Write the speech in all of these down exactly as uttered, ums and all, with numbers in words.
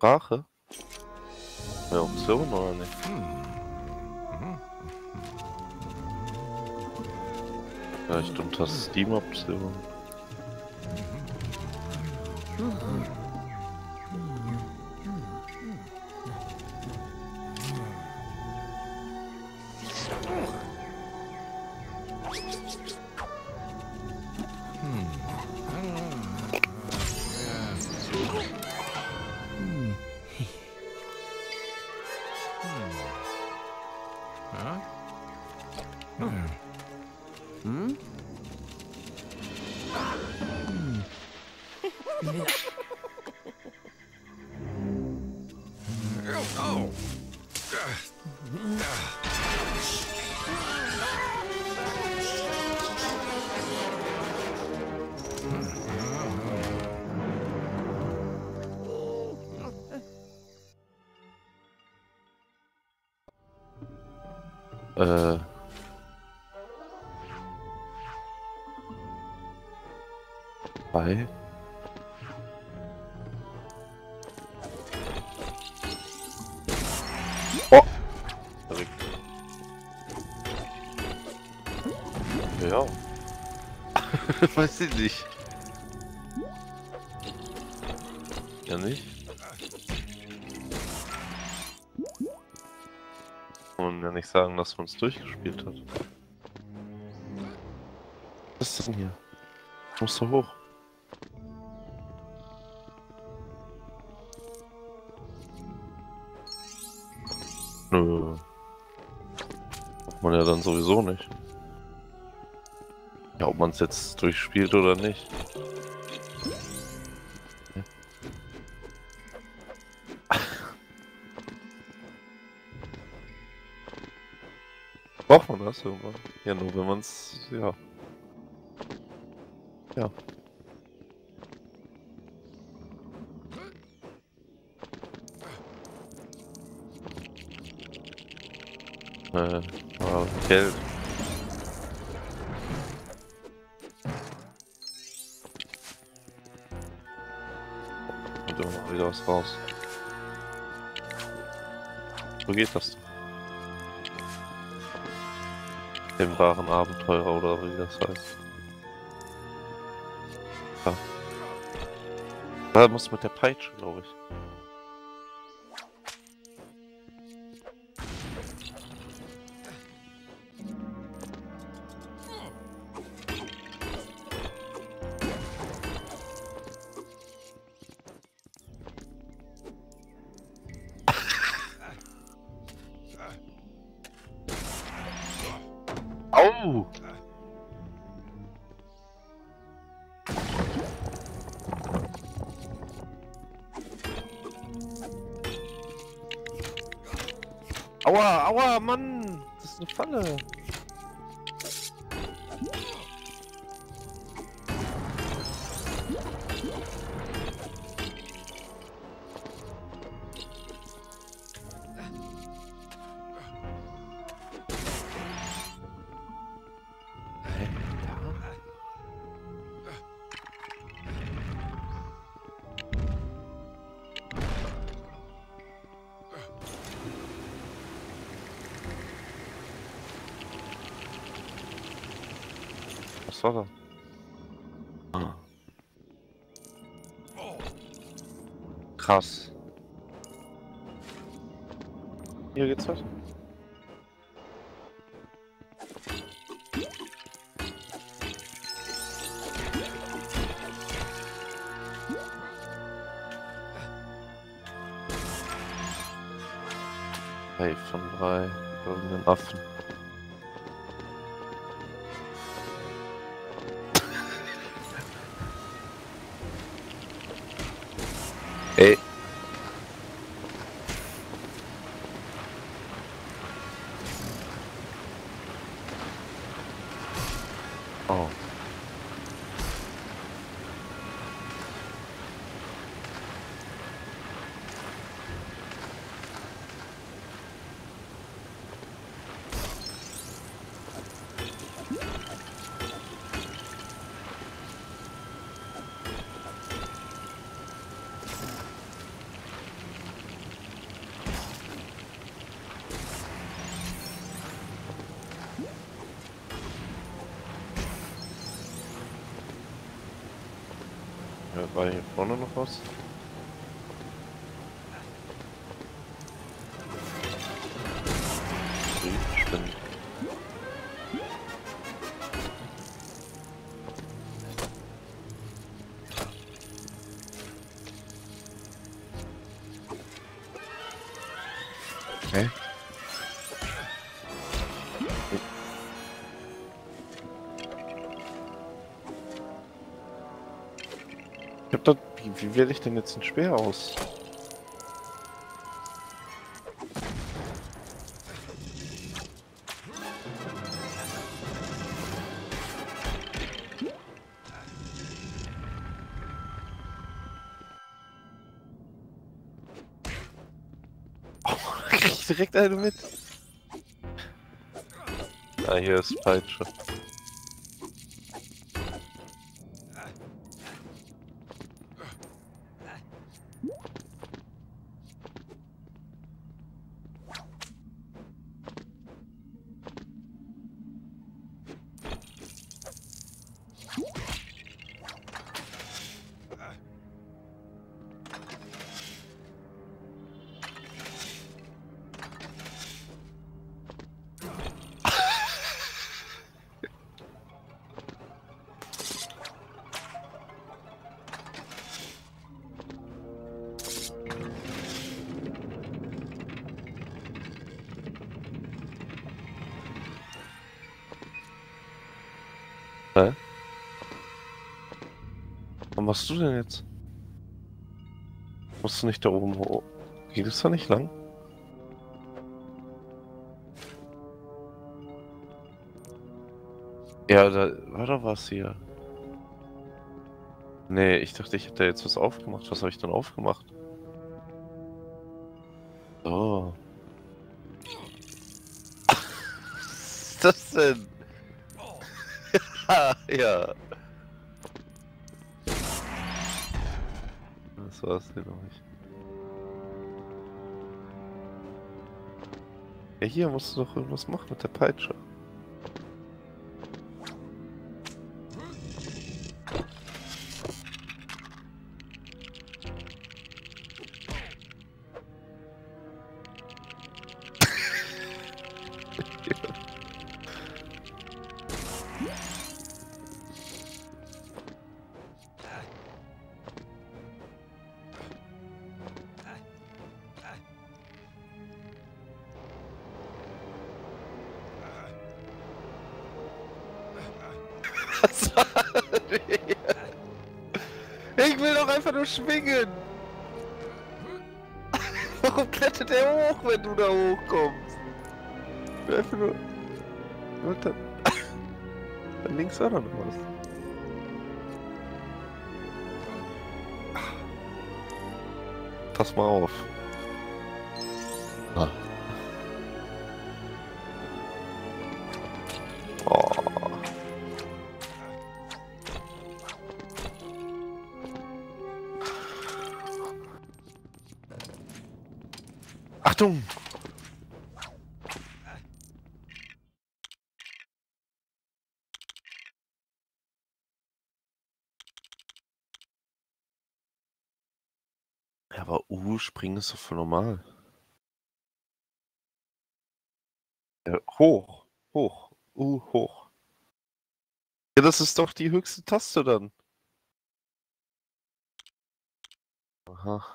Sprache? Mehr Optionen oder nicht? Vielleicht unter Steam-Optionen. Äh. Bei. Oh! Verrückt. Ja. Weiß ich nicht. Ja nicht? Und ja nicht sagen, dass man es durchgespielt hat. Was ist denn hier? Musst du hoch. Nö. Macht man ja dann sowieso nicht. Ja, ob man es jetzt durchspielt oder nicht. Ja. Braucht man das irgendwann? Ja, nur wenn man es, ja. Ja. Äh, ah, Geld. Und immer wieder was raus. So geht das. Dem wahren Abenteurer oder wie das heißt. Ja. Da muss mit der Peitsche, glaube ich. Au! Aua, aua, Mann! Das ist eine Falle! Was war da? Ah. Krass. Hier geht's weiter. Hey, von drei goldenen Affen. Ey. Oh. War hier vorne noch was? Spinnen. Okay. Ich hab da. Wie, wie wähle ich denn jetzt ein Speer aus? Oh, krieg ich direkt eine mit. Ah, hier ist Peitsche. Hä? Was machst du denn jetzt? Musst du nicht da oben hoch? Geht es da nicht lang? Ja, da war doch was hier. Nee, ich dachte, ich hätte jetzt was aufgemacht. Was habe ich denn aufgemacht? Oh. Was ist das denn? Ja. Das war's hier noch nicht. Ja, hier musst du doch irgendwas machen mit der Peitsche. Was war das? Ich will doch einfach nur schwingen! Warum klettert er hoch, wenn du da hochkommst? Ich will einfach nur... Und dann... Da links war doch noch was. Pass mal auf. Ah. Oh. Achtung! Ja, aber U springen ist doch voll normal. Ja, hoch, hoch, U hoch. Ja, das ist doch die höchste Taste dann. Aha.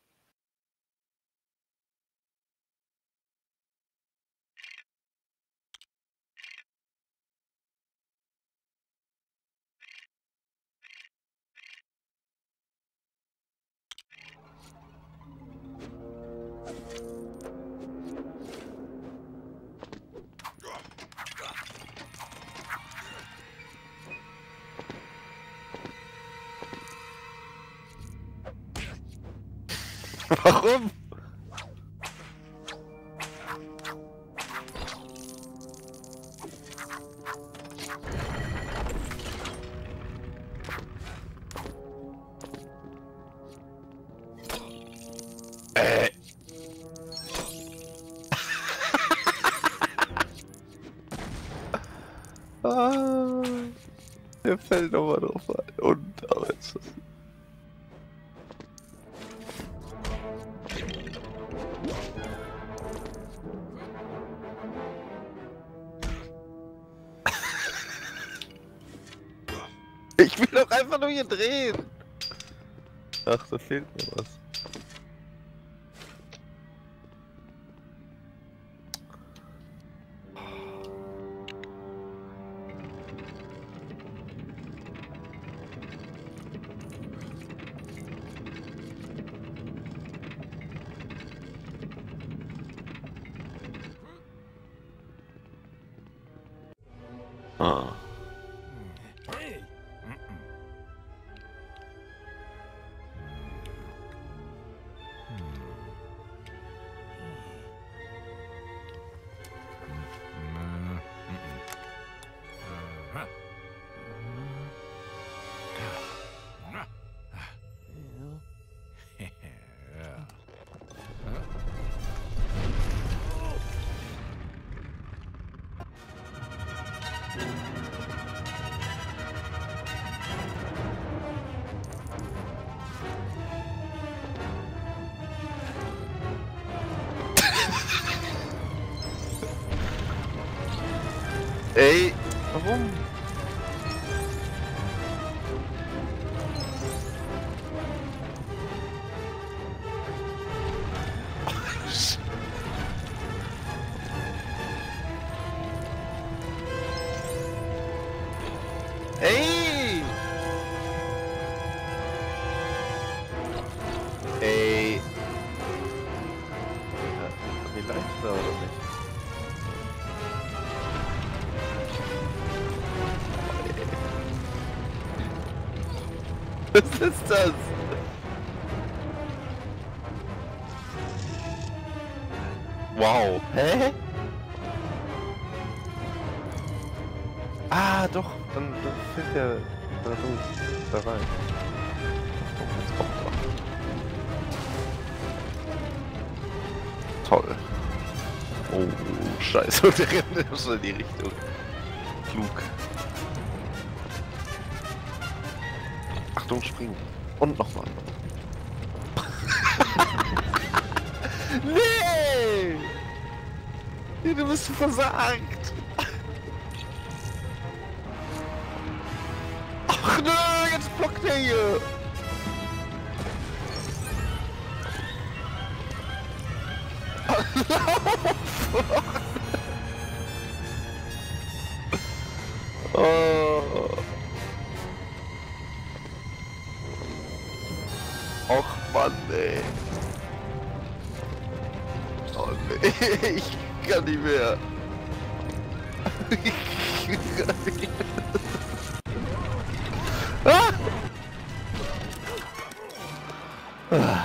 Warum? Äh. Ah, der fällt nochmal drauf ein. Und, aber jetzt... Ich will doch einfach nur hier drehen. Ach, da fehlt mir was. Ah. Ey, warum? Ey! Ey! Ja, die leichter oder nicht? Was ist das? Wow. Hä? Ah, doch. Dann, dann fällt der da, da rein. Achtung, jetzt kommt er. Toll. Oh, scheiße. Der rennt schon in die Richtung. Klug. Achtung, springen. Und nochmal. Nee! Nee, du bist versagt! Ach nö, jetzt blockt er hier! Oh. Och Mann, ey. Oh nee, ich kann nicht mehr. Ich kann nicht mehr. Ah! Ah.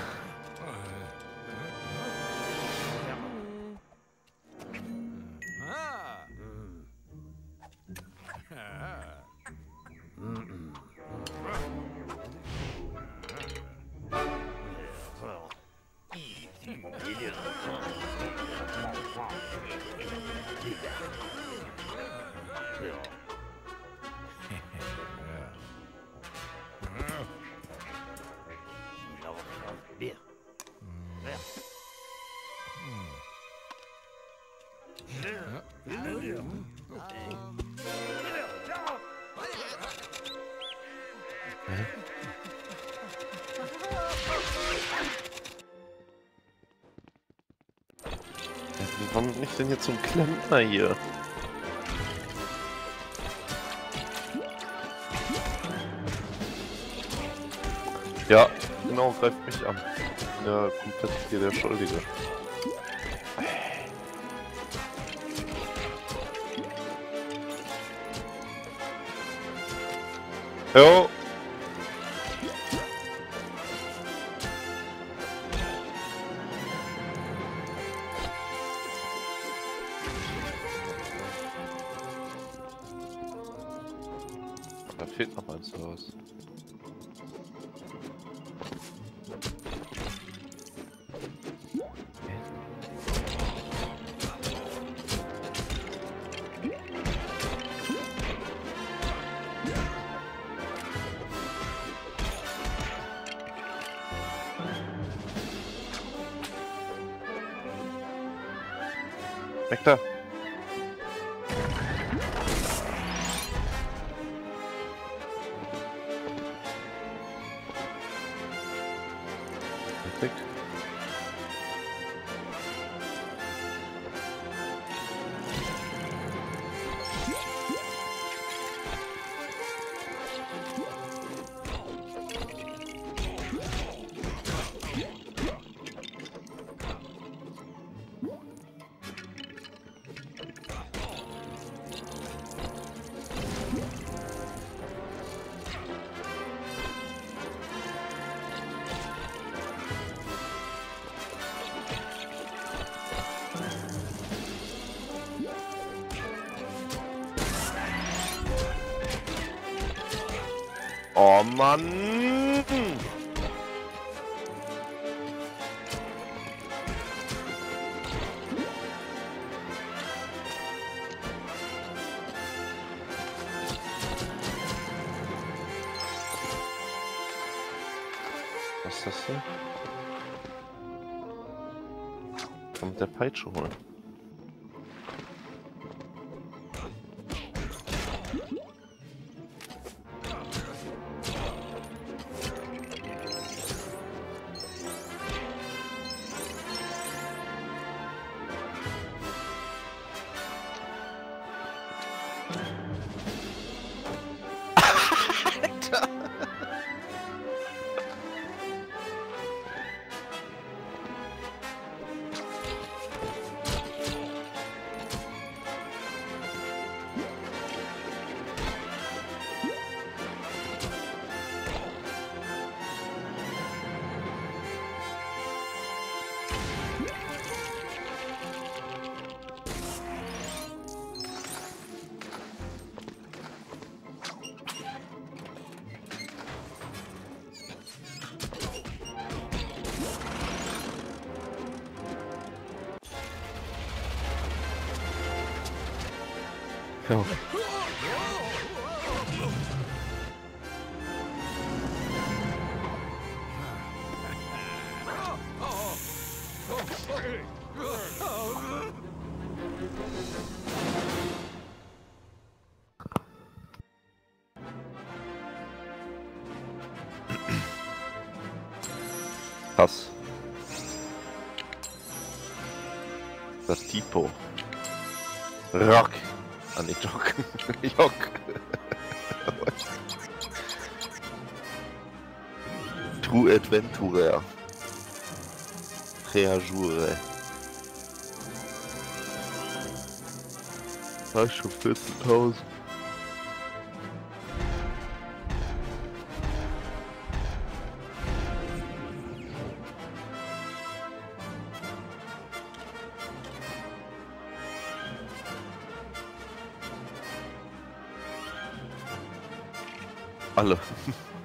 Warum bin ich denn jetzt so ein Klempner hier? Ja, genau, greift mich an. Ja, komplett hier der Schuldige. Jo! Da fehlt noch eins raus. Weg da! Taktik. Oh Mann! Was ist das hier? Kann mit der Peitsche holen. Ja. Pass. Das Tipo. Rock. Ah, nicht Jock. Jock. True Adventure. Reajoure. Da ist schon vierzehntausend. Alle.